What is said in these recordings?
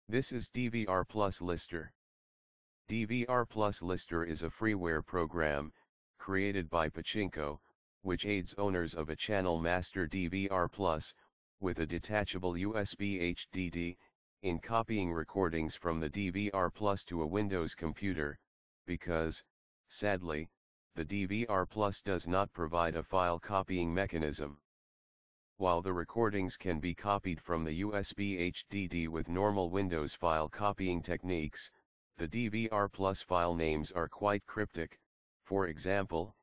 This is DVR Plus Lister. DVR Plus Lister is a freeware program, created by Pachinko, which aids owners of a Channel Master DVR Plus, with a detachable USB HDD, in copying recordings from the DVR Plus to a Windows computer, because, sadly, the DVR Plus does not provide a file copying mechanism. While the recordings can be copied from the USB HDD with normal Windows file copying techniques, the DVR Plus file names are quite cryptic, for example,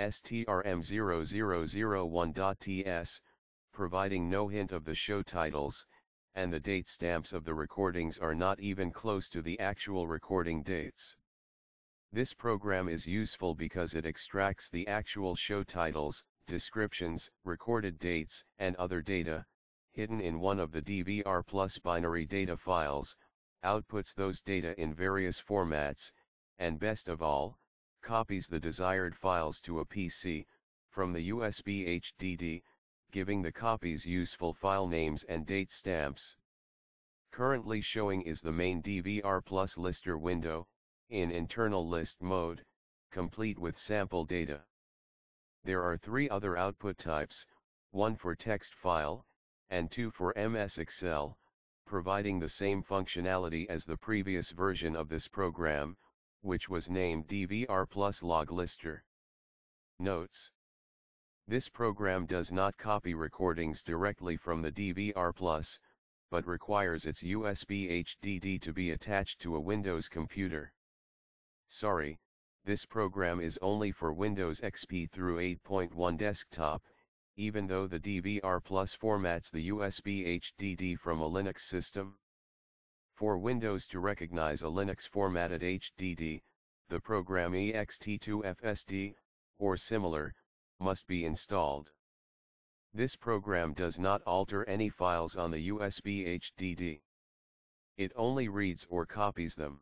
strm0001.ts, providing no hint of the show titles, and the date stamps of the recordings are not even close to the actual recording dates. This program is useful because it extracts the actual show titles, descriptions, recorded dates, and other data, hidden in one of the DVR Plus binary data files, outputs those data in various formats, and best of all, copies the desired files to a PC, from the USB HDD, giving the copies useful file names and date stamps. Currently showing is the main DVR Plus Lister window, in internal list mode, complete with sample data. There are 3 other output types, 1 for text file, and 2 for MS Excel, providing the same functionality as the previous version of this program, which was named DVR Plus Log Lister. Notes: this program does not copy recordings directly from the DVR Plus, but requires its USB HDD to be attached to a Windows computer. Sorry, this program is only for Windows XP through 8.1 desktop, even though the DVR Plus formats the USB HDD from a Linux system. For Windows to recognize a Linux formatted HDD, the program ext2fsd, or similar, must be installed. This program does not alter any files on the USB HDD. It only reads or copies them.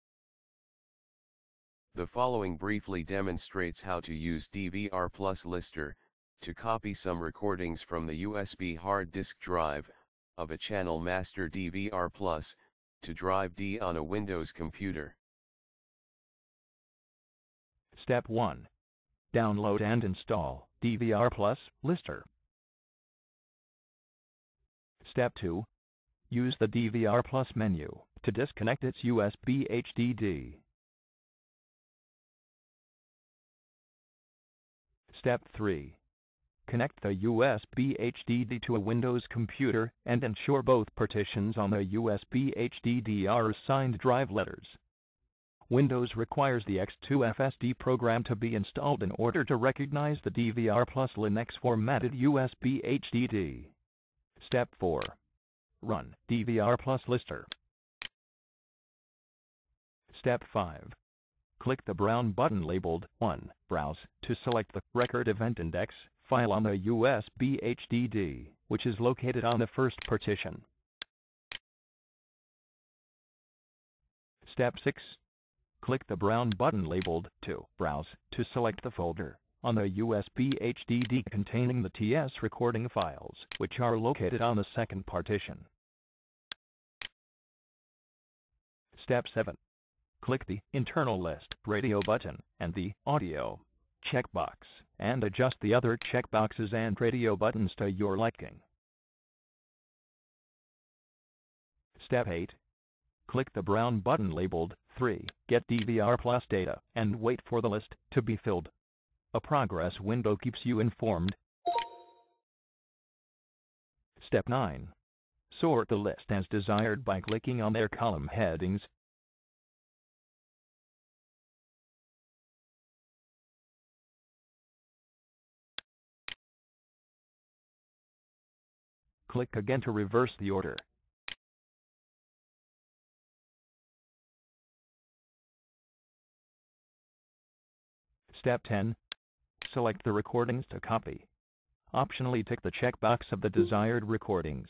The following briefly demonstrates how to use DVR Plus Lister, to copy some recordings from the USB hard disk drive, of a Channel Master DVR Plus, to drive D on a Windows computer. Step 1. Download and install DVR Plus Lister. Step 2. Use the DVR Plus menu to disconnect its USB HDD. Step 3. Connect the USB HDD to a Windows computer and ensure both partitions on the USB HDD are assigned drive letters. Windows requires the X2FSD program to be installed in order to recognize the DVR Plus Linux formatted USB HDD. Step 4. Run DVR Plus Lister. Step 5. Click the brown button labeled 1, Browse, to select the Record Event Index file on the USB HDD, which is located on the first partition. Step 6. Click the brown button labeled 2, Browse, to select the folder on the USB HDD containing the TS recording files, which are located on the second partition. Step 7. Click the Internal List Radio button and the Audio checkbox, and adjust the other checkboxes and radio buttons to your liking. Step 8. Click the brown button labeled 3, Get DVR Plus Data, and wait for the list to be filled. A progress window keeps you informed. Step 9. Sort the list as desired by clicking on their column headings. Click again to reverse the order. Step 10. Select the recordings to copy. Optionally tick the checkbox of the desired recordings.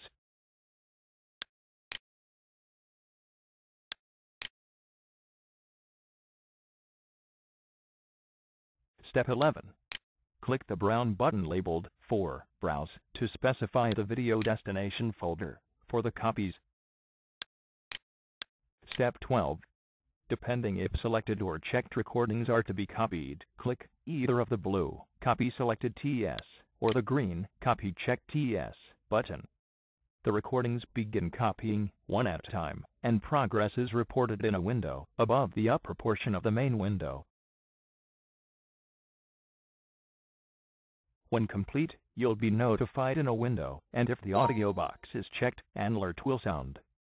Step 11. Click the brown button labeled 4, Browse, to specify the video destination folder for the copies. Step 12. Depending if selected or checked recordings are to be copied, click either of the blue Copy Selected TS or the green Copy Checked TS button. The recordings begin copying, one at a time, and progress is reported in a window above the upper portion of the main window. When complete, you'll be notified in a window, and if the audio box is checked, an alert will sound.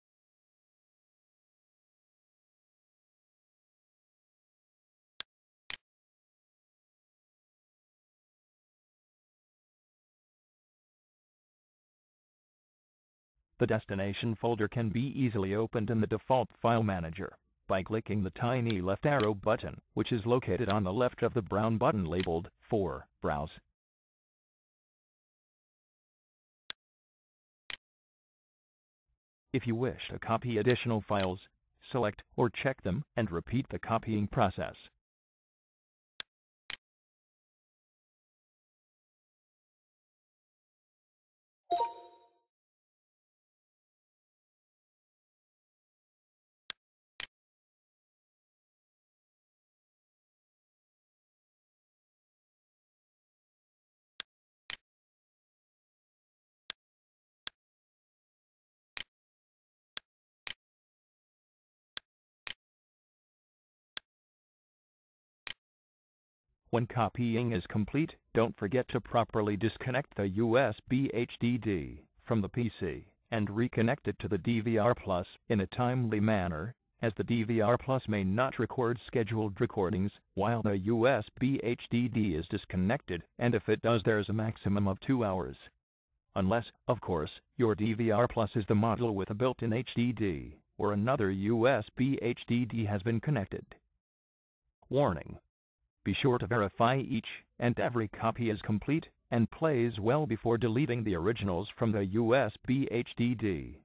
The destination folder can be easily opened in the default file manager by clicking the tiny left arrow button, which is located on the left of the brown button labeled for Browse. If you wish to copy additional files, select or check them and repeat the copying process. When copying is complete, don't forget to properly disconnect the USB HDD from the PC and reconnect it to the DVR Plus in a timely manner, as the DVR Plus may not record scheduled recordings while the USB HDD is disconnected, and if it does, there's a maximum of 2 hours. Unless, of course, your DVR Plus is the model with a built-in HDD, or another USB HDD has been connected. Warning: be sure to verify each and every copy is complete and plays well before deleting the originals from the USB HDD.